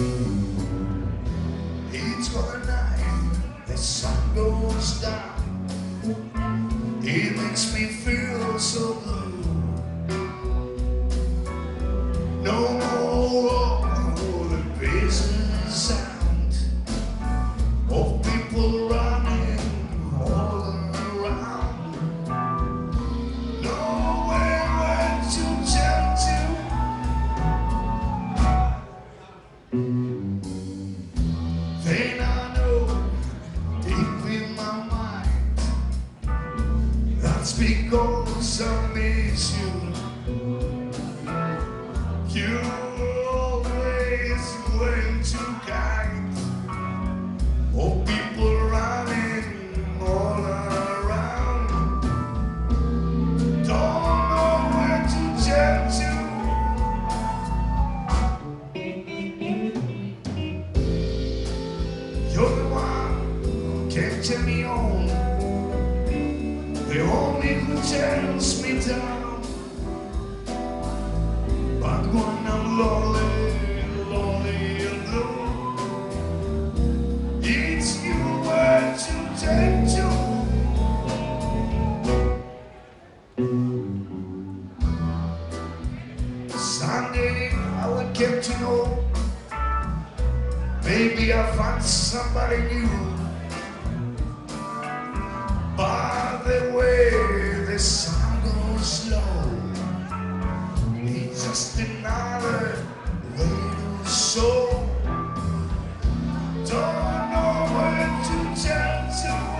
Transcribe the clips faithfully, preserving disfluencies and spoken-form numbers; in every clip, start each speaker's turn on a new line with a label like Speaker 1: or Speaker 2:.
Speaker 1: Each other night the sun goes down. It makes me feel so blue. No more the business sound of people running all around. Nowhere where to turn to. Then I know deep in my mind that's because I miss you. You always went to guide oh, people running all around. Don't know where to turn to. You're the one who can't turn me on, the only who turns me down. But when I'm lonely, lonely and blue, it's you where to turn to. Someday I will get to know, maybe I'll find somebody new. By the way the sun goes low, it's just another little soul. Don't know where to turn to.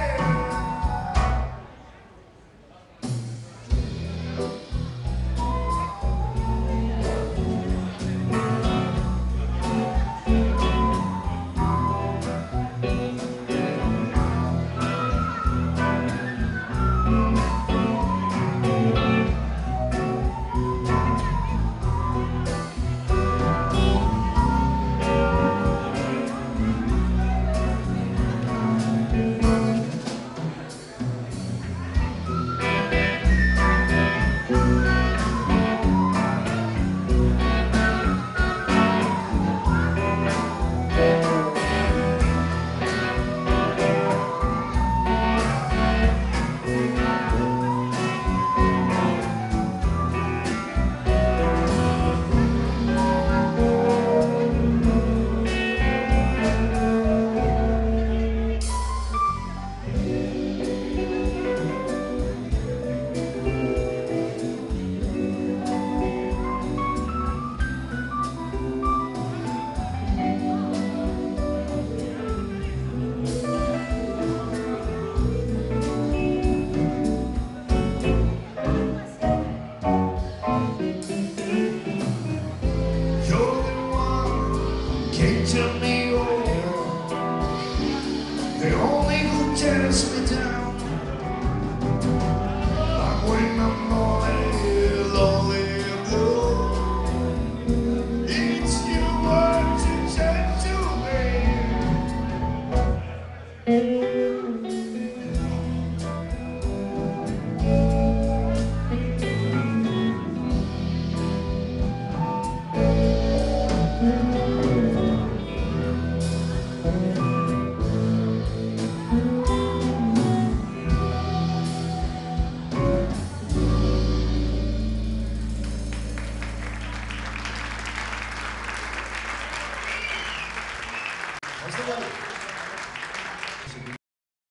Speaker 1: Turn me over, the only who tears me down. But when I'm lonely, lonely and blue, it's you what to turn to me.